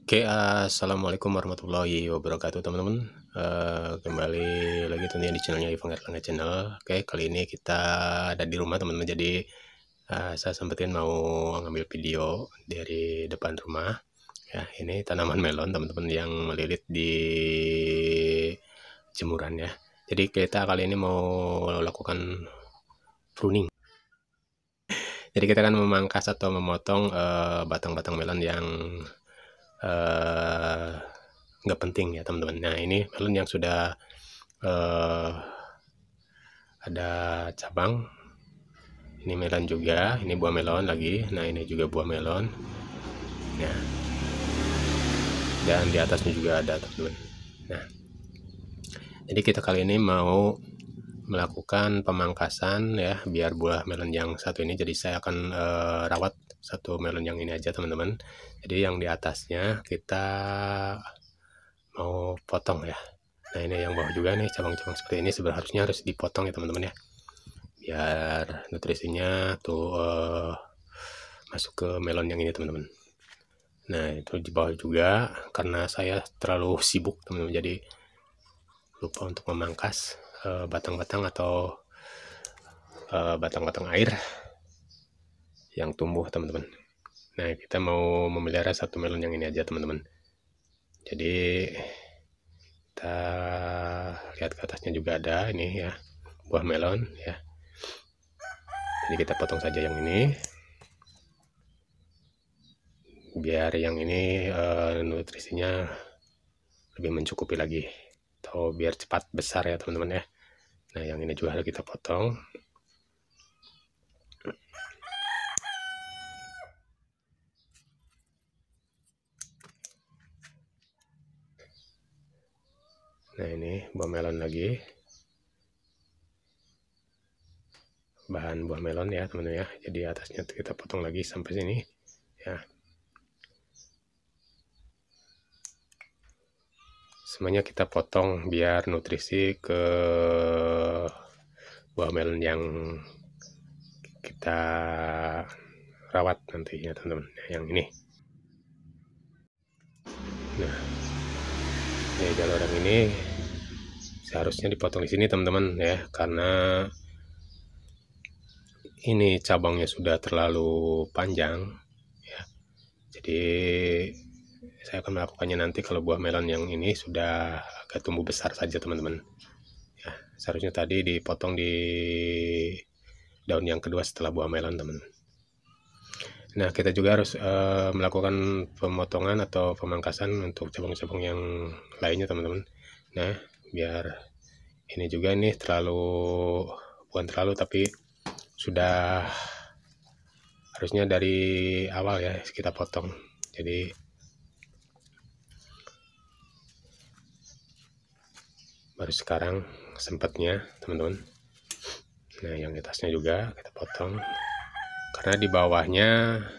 Oke, assalamualaikum warahmatullahi wabarakatuh teman-teman. Kembali lagi tentunya di channelnya Ivan Erlangga Channel. Oke, kali ini kita ada di rumah teman-teman. Jadi saya sempetin mau ngambil video dari depan rumah. Ya, ini tanaman melon teman-teman yang melilit di jemuran ya. Jadi kita kali ini mau lakukan pruning. Jadi kita akan memangkas atau memotong batang-batang melon yang nggak penting ya teman-teman. Nah, ini melon yang sudah ada cabang. Ini melon juga, ini buah melon lagi. Nah, ini juga buah melon. Nah, dan di atasnya juga ada teman-teman. Nah, jadi kita kali ini mau melakukan pemangkasan ya, biar buah melon yang satu ini. Jadi saya akan rawat satu melon yang ini aja teman-teman. Jadi yang di atasnya kita mau potong ya. Nah, ini yang bawah juga nih, cabang-cabang seperti ini sebenarnya harus dipotong ya teman-teman ya, biar nutrisinya tuh masuk ke melon yang ini teman-teman. Nah, itu di bawah juga, karena saya terlalu sibuk teman-teman, jadi lupa untuk memangkas batang-batang atau batang-batang air yang tumbuh teman-teman. Nah, kita mau memelihara satu melon yang ini aja teman-teman. Jadi kita lihat ke atasnya juga ada ini ya, buah melon ya. Jadi kita potong saja yang ini, biar yang ini nutrisinya lebih mencukupi lagi, atau biar cepat besar ya teman-teman ya. Nah, yang ini juga harus kita potong. Nah, ini buah melon lagi, bahan buah melon ya teman-teman ya. Jadi atasnya kita potong lagi sampai sini ya. Semuanya kita potong biar nutrisi ke buah melon yang kita rawat nantinya teman-teman. Yang ini. Nah, ini jalur yang ini seharusnya dipotong di sini teman-teman ya, karena ini cabangnya sudah terlalu panjang ya. Jadi saya akan melakukannya nanti kalau buah melon yang ini sudah agak tumbuh besar saja teman-teman ya. Seharusnya tadi dipotong di daun yang kedua setelah buah melon teman-teman. Nah, kita juga harus melakukan pemotongan atau pemangkasan untuk cabang-cabang yang lainnya teman-teman. Nah, biar ini juga nih bukan terlalu, tapi sudah harusnya dari awal ya kita potong. Jadi baru sekarang sempatnya teman-teman. Nah, yang di atasnya juga kita potong, karena di bawahnya,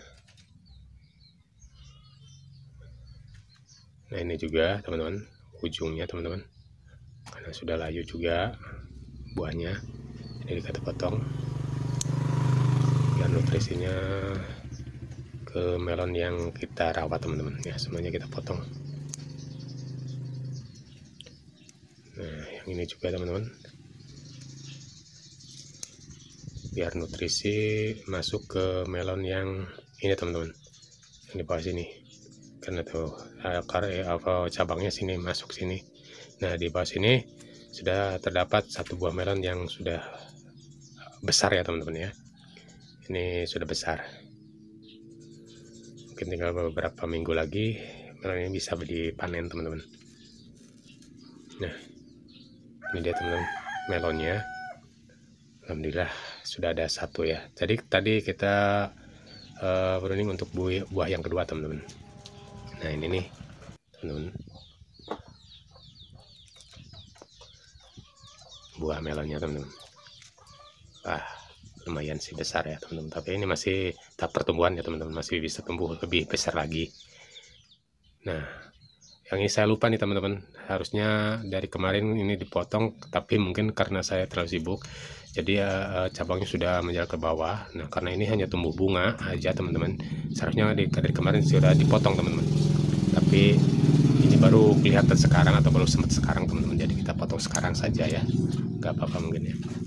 nah ini juga teman-teman, ujungnya teman-teman, karena sudah layu juga buahnya, jadi kita potong biar nutrisinya ke melon yang kita rawat teman-teman ya. Semuanya kita potong. Nah, yang ini juga teman-teman, biar nutrisi masuk ke melon yang ini teman-teman, yang di bawah sini, karena tuh cabangnya sini masuk sini. Nah, di bawah sini sudah terdapat satu buah melon yang sudah besar ya teman-teman ya. Ini sudah besar, mungkin tinggal beberapa minggu lagi melon ini bisa dipanen teman-teman. Nah, ini dia teman-teman melonnya. Alhamdulillah sudah ada satu ya. Jadi tadi kita pruning untuk buah yang kedua teman-teman. Nah, ini nih teman-teman, buah melonnya teman-teman. Lumayan sih besar ya teman-teman, tapi ini masih tahap pertumbuhan ya teman-teman, masih bisa tumbuh lebih besar lagi. Nah, yang ini saya lupa nih teman-teman, harusnya dari kemarin ini dipotong, tapi mungkin karena saya terlalu sibuk, jadi cabangnya sudah menjalar ke bawah. Nah, karena ini hanya tumbuh bunga aja teman-teman, seharusnya dari kemarin sudah dipotong teman-teman, tapi tapi ini baru kelihatan sekarang atau baru sempat sekarang teman-teman, jadi kita potong sekarang saja ya, nggak apa-apa mungkin ya.